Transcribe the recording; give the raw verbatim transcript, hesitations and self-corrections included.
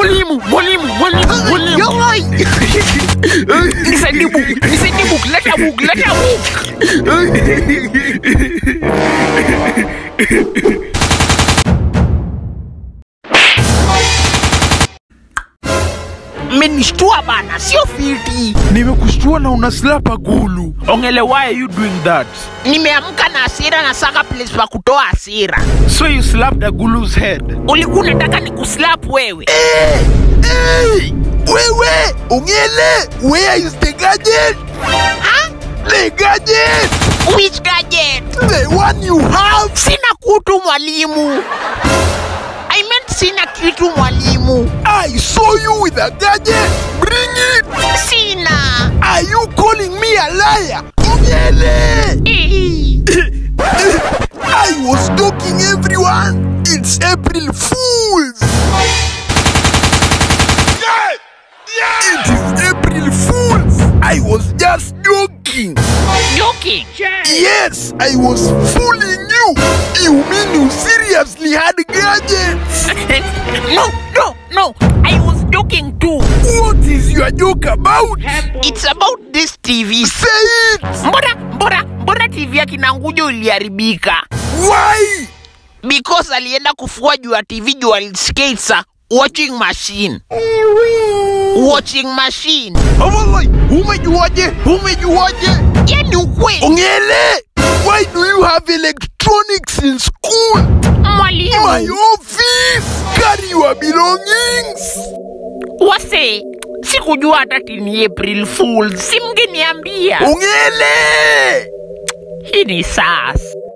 Mwalimu, mwalimu, mwalimu, mwalimu. Yoi! Inside the book, inside the book, let a book, let a book. Menishtua bana, sio fiti. Nimekushtua na unaslapa gulu. Ongele, why are you doing that? Nimeamka na hasira na saka place pa kutoa hasira. So you slapped a gulu's head? Ulikuwa unataka nikuslap wewe? Hey! Hey! Wewe! Ongele! Where is the gadget? Huh? The gadget! Which gadget? The one you have! Sina kutu mwalimu. I meant sina kitu mwalimu. I saw you with a gadget. Bring it. Sina. Are you calling me a liar? Ongele. I was joking, everyone. It's April Fools. Yeah. Yeah. It is April Fools. I was just joking. Joking? Yes, I was fooling you. You mean you seriously had gadgets? No, no, no. I was joking too. What is your joke about? It's about this T V. Say it. Mbona, mbona, mbona T V ya Kinangujo iliharibika? Why? Because alienda kufua juu ya T V juu aliskates watching machine. Watching machine. Awalai, umejuaje? Umejuaje? Yani ukweli. Ongele, why do you have electronics in school? Mwalimu. My office. Carry your belongings. Wase, sikujua hata ni April Fools. Si mngeniambia. Ongele. Hii ni sasa.